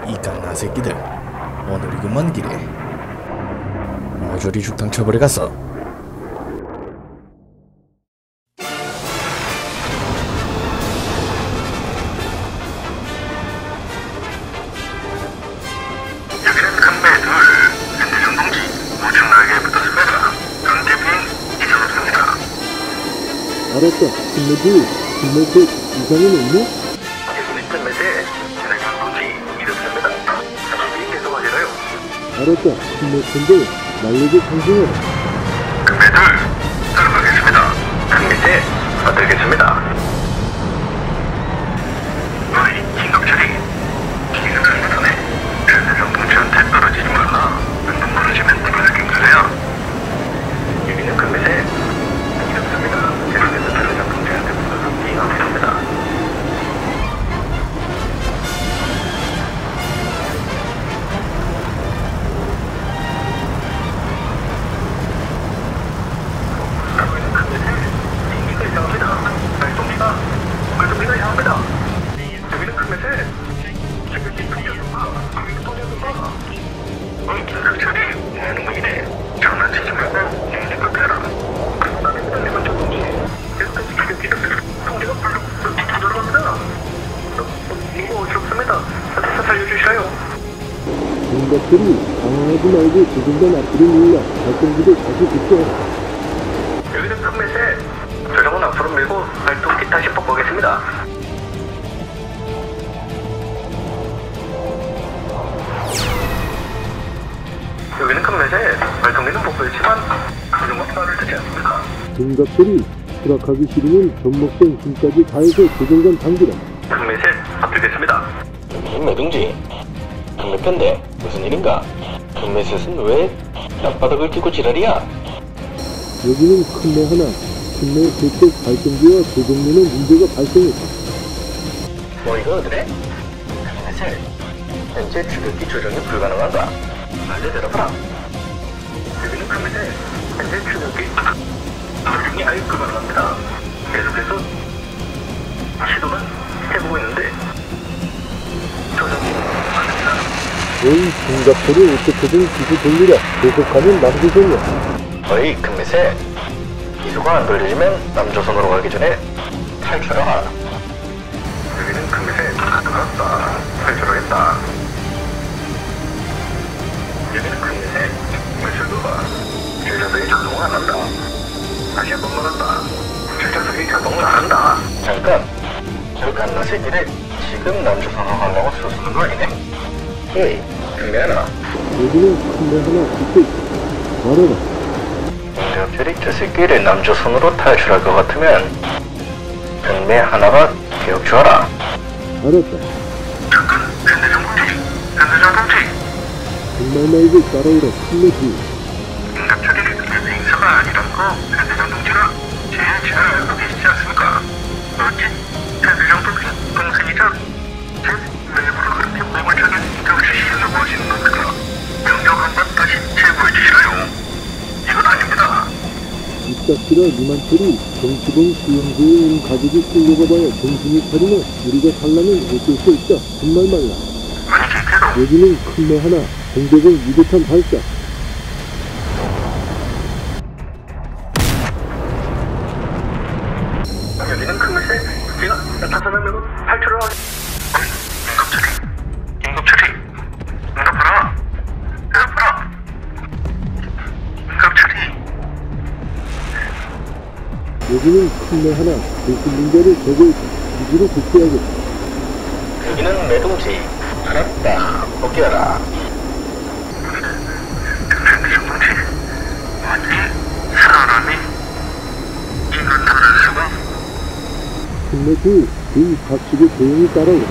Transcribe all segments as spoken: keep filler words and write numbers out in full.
이 갓나 새끼들 오늘이구먼 길이. 모조리 죽당 쳐버려갔어. 여기는 큰배 둘, 현대중 동지 우측나게 붙었습니다. 강제 비행 이상 없습니다. 알았다. 큰배 둘, 큰배 셋 이상은 없네? 여기는 큰배 셋, 현대중 동지 이렇습니다. 다시 비행 계속하시나요? 알았다. 큰배 셋인데 날려줘 상승해라. 큰배 둘, 들어가겠습니다. 큰배 셋, 받들겠습니다. 어이, 긴급 처리. 기계가 잘못하네. 현대중 동지한테 떨어지지 말라. 운동 벌어지면 들어갈 경찰이야. 여기는 큰배 셋, 이렇습니다. 계속해서 현대중 동지한테 붙어서 비행하겠습니다. 공작들이 당황하지 말고 조금 더 앞으로 밀려 발전기를 다시 붙여라. 여기는 큰매세. 조정은 앞으로 밀고 발톱기 다시 뻗보겠습니다. 여기는 큰매세. 발톱기는 뻗보였지만 조정은 말을 듣지 않습니다. 공작들이 추락하기 싫으면 접목된 힘까지 다해서 조종관 당기라. 큰매세 앞들겠습니다. 여기는 매둥지. 금매편데 무슨 일인가? 금매셋은 왜 땅바닥을 끼고 지랄이야? 여기는 큰매 하나, 큰매 셋째 발전기와 조종료는 문제가 발생했다. 뭐 이거 어드래? 금매셋. 현재 추격기 조정이 불가능한가? 말을 들어봐라. 여기는 금매셋. 현재 추격기 조정이 아예 불가능합니다. 계속해서 시도는 해보고 있는데 조정이 안됩니다. 어이, 공작들이 어떻게든 기수 돌리라. 계속하면 남조선이야. 어이 금매셋. 기수가 안 돌리면 남조선으로 가기 전에 탈출하라. 여기는 금매셋. 들어갔다. 탈출하겠다. 여기는 금매셋. 물술도가 제자석이 작동을 안 한다. 다시 한번 말한다. 제자석이 작동을 안 한다. 잠깐. 저 갓나 새끼를 지금 남조선으로 가려고 쏘는 거 아니네? 어이 금매하나. 여기는 큰매 하나 붙어있다. 말해라. 공작들이 저 새끼를 남조선으로 탈출할 것 같으면 금매 하나가 기억주어라. 알았다. 잠깐. 현대중 동지. 현대중 동지. 정말 말고 따라오라. 큰매 둘. 인갑처리를 그게 행사가 아니라고 현대중 동지가 제일 잘 알고 계시지 않습니까? 어찌 현대중 동지 동생이자 제 외부로 그렇게 몸을 차게 정치시려고 하시는 겁니까? 명령 한번 다시 제보해 주시라요. 이건 아닙니다. 입닥치라 니만철이 정치범 수용소에 온 가족이 끌려가봐야 정신이 차리면 우리가 살라면 어쩔 수 없다. 정말 말라. 아니 제대로 여기는 큰매 하나, 공대공 유도탄 발사. 여기는 큰매세. 제가 나타나면 탈출을 하겠... 인갑처리. 인갑처리. 인갑하라. 인갑하라. 인갑처리. 여기는 큰매 하나, 대신문제를 제거했다. 기지로 복귀하겠다. 여기는 매동지. 알았다. 복귀하라. 현대중 동지. 아니 사람이 인간 다를 수가. 큰매 둘, 등 닥치고 조용히 따라오라.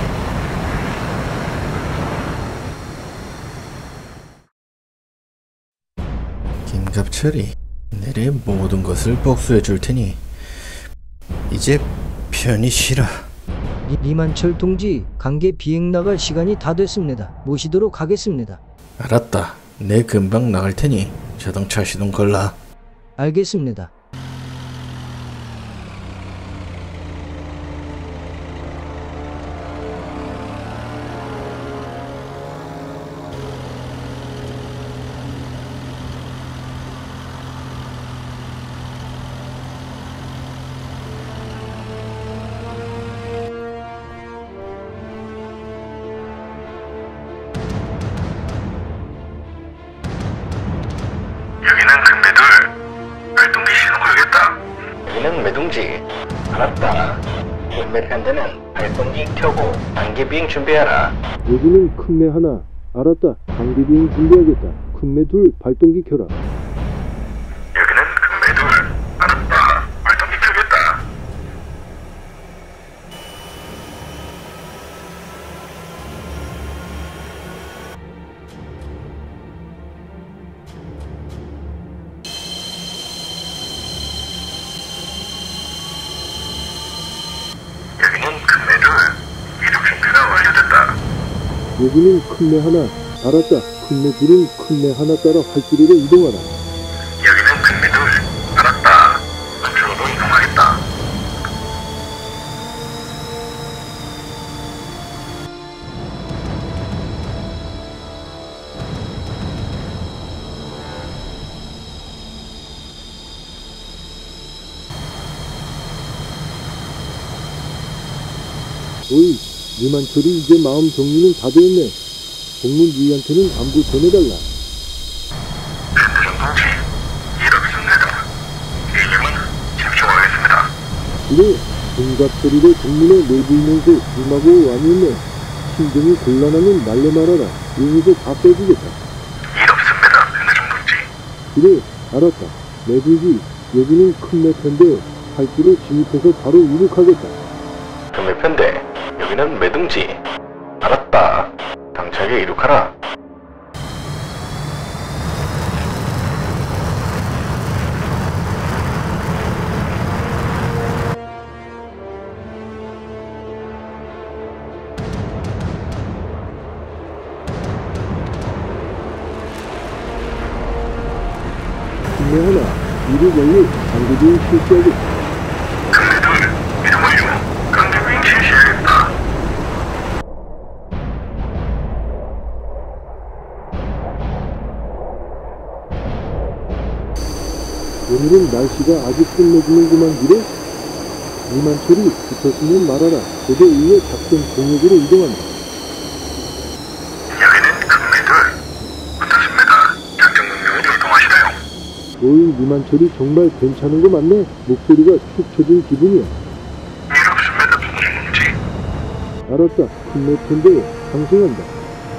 김갑철이 내래 모든 것을 복수해 줄 테니 이제 편히 쉬라. 리- 리만철 동지, 강계 비행 나갈 시간이 다 됐습니다. 모시도록 하겠습니다. 알았다. 내 금방 나갈 테니 자동차 시동 걸라. 알겠습니다. 알았다. 인맥 현대는 발동기 켜고 단계 비행 준비하라. 여기는 큰매 하나. 알았다. 단계 비행 준비하겠다. 큰매 둘 발동기 켜라. 여기는 금매 둘. 알았다. 발동기 켜겠다. 여기는 금매 둘. 이륙 준비가 완료됐다. 여기는 큰매 하나. 알았다. 큰매 둘은 큰매 하나 따라 활주로로 이동하라. 여기는 금매 둘. 알았다. 우측으로 이동하겠다. 오이, 니만철이 이제 마음 정리는 다 되었네. 공문주의한테는 안부 전해달라. 현대정동지 이렇습니다. 이념은 집중하겠습니다. 그래, 동갑소리로 정문에 내부이면서 음하고 아니었네. 심정이 곤란하면 말래 말아라. 용에서 다 빼주겠다. 이렇습니다. 현대정동지. 그래, 알았다. 내부지, 여기는 큰 매편데 활주로 진입해서 바로 이륙하겠다. 금매편대. 여기는 매둥지. 알았다. 당차게 이륙하라. 큰매 하나, 이륙 완료. 단계비행 실시하겠다. 금매 둘. 이동 완료. 강제비행 실시하겠다. 오늘은 날씨가 아주 끝내주는구만 그래? 이만철이 붙었으면 말아라. 고대 이후에 작전 공역으로 이동한다. 여기는 금매 둘. 어떻습니까? 작전 명령으로 이동하시나요? 오이, 이만철이 정말 괜찮은 거 맞네? 목소리가 축 처진 기분이야. 이렇습니다. 현대정동지. 알았다. 큰 매편데 상승한다.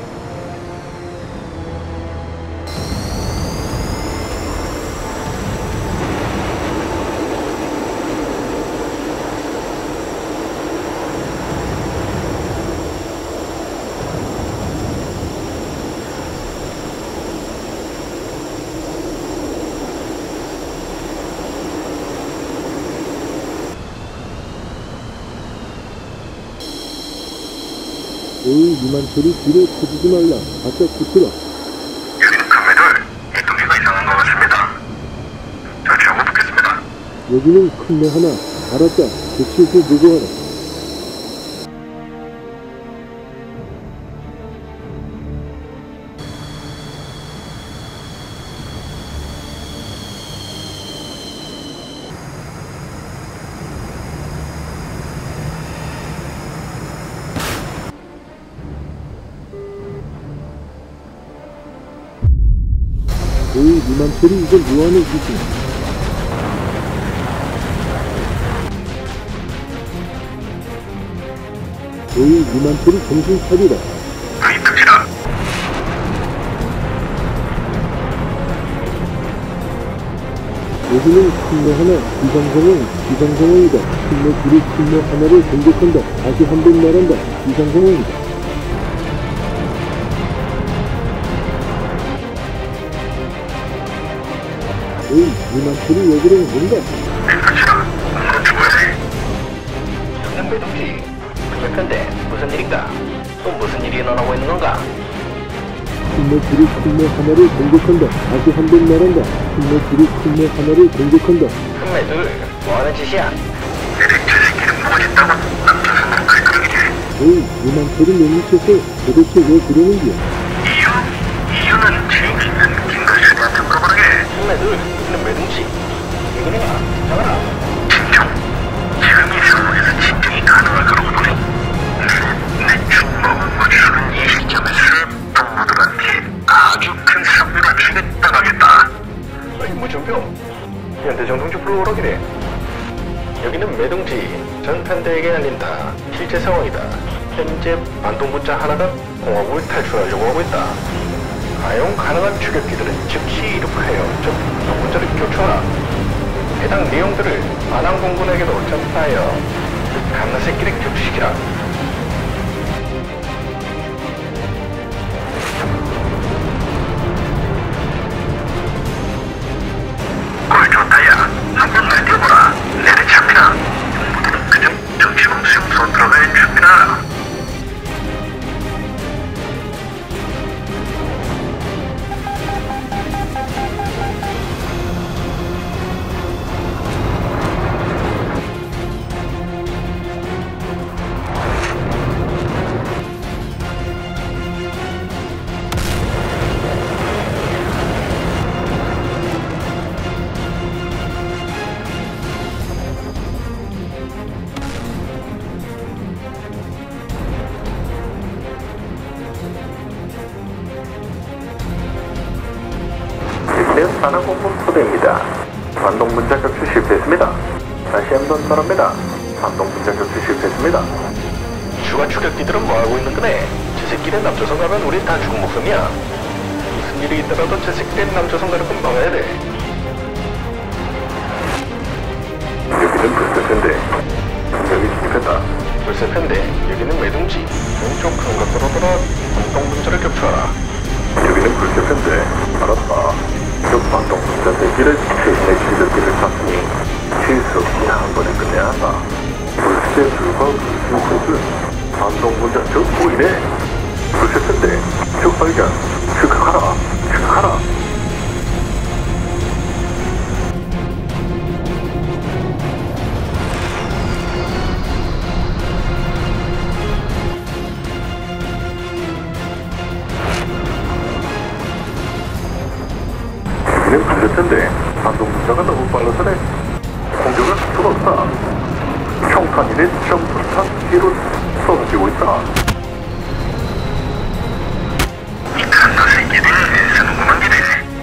오이, 이만철이 뒤로 터지지 말라. 바짝 붙으라. 여기는 금매 둘. 이 동기가 이상한 것 같습니다. 절취하고 붙겠습니다. 여기는 큰매 하나. 알았다. 조치해서 보고하라. 오이, 이만철이 이거 뭐하는 짓이야? 오이, 이만철이 정신 차리라. 아이 특지다. 여기는 큰매 하나, 비상상황, 비상상황이다. 큰매 둘이 큰매 하나를 공격한다. 다시 한 번 말한다. 비상상황이다. 오이, 이만철이 여기는 뭔가? 이 특지다. 오늘은 죽어야 돼. 여기는 매둥지. 금매편대. 무슨 일인가? 또 무슨 일이 일어나고 있는 건가? 큰매 둘이 큰매 하나를 공격한다. 다시 한 번 말한다. 큰매 둘이 큰매 하나를 공격한다. 금매둘. 뭐하는 짓이야? 내리 저 새끼는 뭐가 있다고 남자생활 칼가락이지. 오이, 이만철이 못 미쳤어. 도대체 왜 그러는 거야? 이유? 이유는 재밌는 김가시한테 물어보는 게 금매둘. 여기는 매둥지. 이거냐? 잡아라. 진정. 지금 이 상황에서 진정이 가능할 거라고 보니 내, 내 죽먹은 무지수는 이 시점에서 동무들한테 아주 큰 선물을 주겠다하겠다. 아이 무전병. 현대정동지 불러오라 그래. 여기는 매둥지. 아니야. 실제 상황이다. 현재 반동문자 하나가 공화국을 탈출하려고 하고 있다. 가용 가능한 추격기들은 즉시 이륙하여 저 반동문자를 교ற்று하라. 해당 내용들을 반항공군에게도 전파하여 그 갓나새끼를 격시키라. 꼴 좋다야. 한번 날뛰어보라. 내내 잡히나. 모두는 그냥 정치범 수용소 들어갈 준비나. 반항공군 포대입니다. 반동문자 격추 실패했습니다. 다시 한번 말합니다. 반동문자 격추 실패했습니다. 추가 추격기들은 뭐하고 있는 거네? 저 새끼는 남조선 가면 우린 다 죽은 목숨이야. 무슨 일이 있더라도 저 새끼는 남조선 가는 건 막아야 돼. 여기는 불세편대. 여기 진입했다. 불세편대. 여기는 매둥지. 왼쪽 큰 각도로 돌아 반동문자를 격추하라. 여기는 불세편대. 알았다. 적 반동문자 대기를 최신의 지도기를 탔으니 실수 없이 한 번에 끝내야 한다. 불세 불과 불신 소수 반동문자 적 보이네. 불세편대 적 발견. 즉각하라. 즉각하라. 여기는 불세편대. 반동문자가 너무 빨라서네. 공격을 할 수가 없다. 평탄이네 점프탄 뒤로 쏟아지고 있다. 이 갓나새끼들 쓰는구만 기네.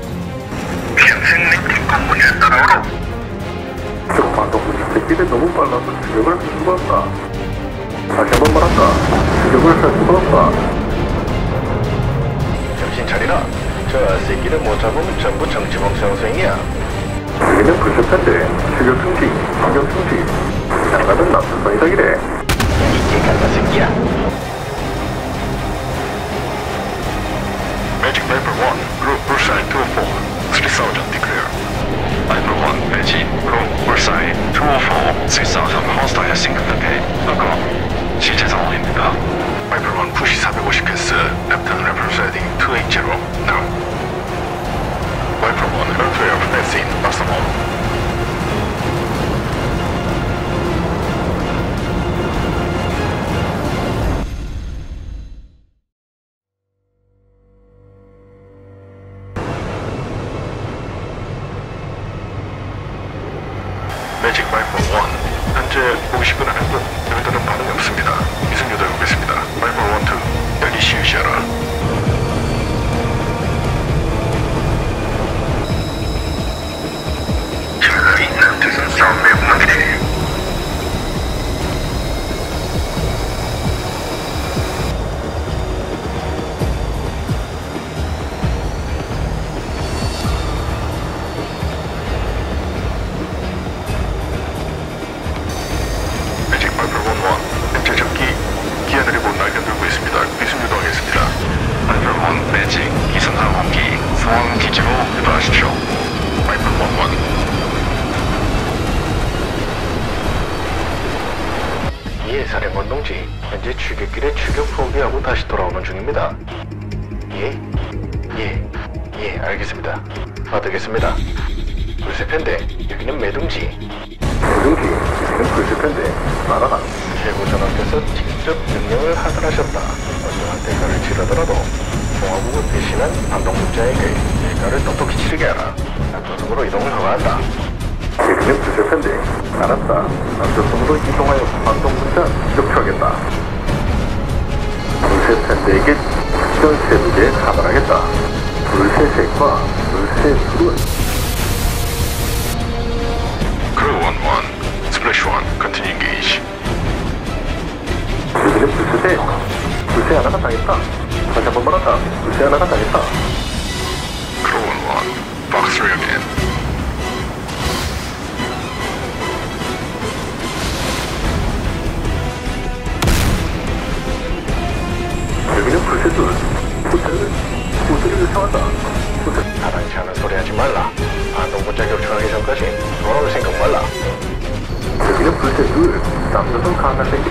평생 내 뒷공문에 따라오라. 저 반동문자 새끼들 너무 빨라서 추격을 할 수가 없다. 다시 한번 말한다. 추격을 할 수가 없다. 정신 차리라. 저 새끼를 못 잡으면 전부 정치범 생성이야. 여기는 불세편대. 추격 승지, 반격 승지. 장난은 남편선이다 기래. 이게 갓나 새끼야. Magic Viper one, Group Bullseye two oh four, three thousand declare. Viper one, Magic, Group Bullseye two oh four, three thousand hostile 싱크탑에 아까 실제 상황입니다. Viper one, 푸시 사백오십 캐스, Captain representing two eighty, now. Viper one, Earthware fencing, Barcelona. 매직 바이퍼 원, 현재 보고 싶은 하는 분, 별다른 반응이 없습니다. 이승 요대 보겠습니다. 바이퍼 원, 투, 여기 시유시하라. 자, 이 남조선 싸움 매운하게. 현재 적기 기한을 입고 날려들고 있습니다. 비승 유도하겠습니다. 바이퍼 원 매직 이선 항공기 상황 기지로 유도하십시오. 바이퍼 원 원. 예, 사령관 동지. 현재 추격기를 추격 포기하고 다시 돌아오는 중입니다. 예? 예. 예, 알겠습니다. 받겠습니다. 불세편대. 여기는 매둥지. 매둥지. 여기는 불세편대. 나가라. 최고 전원께서 직접 명령을 하달하셨다. 어떠한 대가를 치르더라도 공화국을 배신한 반동문자에게 대가를 똑똑히 치르게 하라. 남조선으로 이동을 허가한다. 여기는 불세편대. 알았다. 남조선으로 이동하여 반동문자 격추하겠다. 불세편대에게 작전 세부제에 하달하겠다. 불세색과 불세술은 크루 원 원, 스플래시 원, 컨티뉴 인게이지. 여기는 불세대. 불세 하나가 당했다. 다시 한번 말한다. 불세 하나가 당했다. 크로운 원, 박스 여긴. 여기는 불세 둘. 호텔을, 호텔을 요청한다. 호텔. 타당치 않은 소리 하지 말라. 안동분자 격추하기 전까지 돌아올 생각 말라. 여기는 불세 둘. 남조선 강한 새끼야.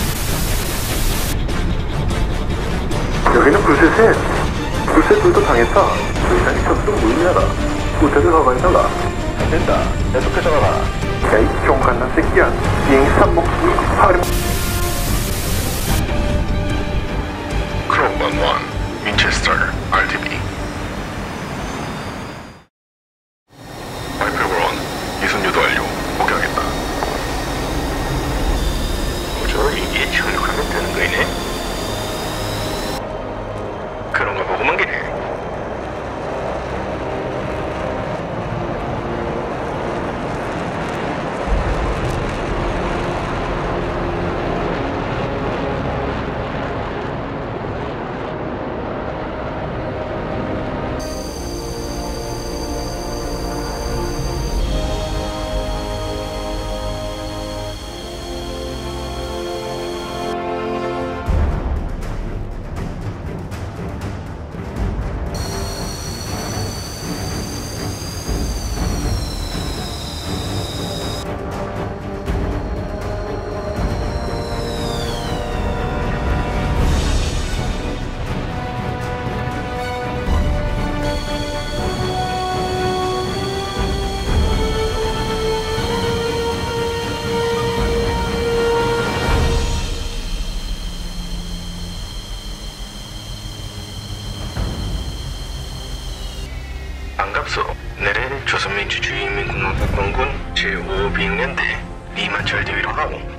여기는 불세 셋. 불세 둘도 당했다. 의상이 점점 무의미하다. 호텔을 허가해달라. 안 된다. 계속해서 가라. 야, 이 종갓난 새끼야. 비행기 삽목숨이 파리. 크로운 원, 윈체스터, 알티비. 발표원, 이순 유도 완료. 복귀하겠다. 저 이게 착륙하면 되는 거이네? 그런 걸 보고만 기네. 반갑소. 내래는 조선민주주의인민공화국 공군 제오 비행연대 이만철 대위로 하오.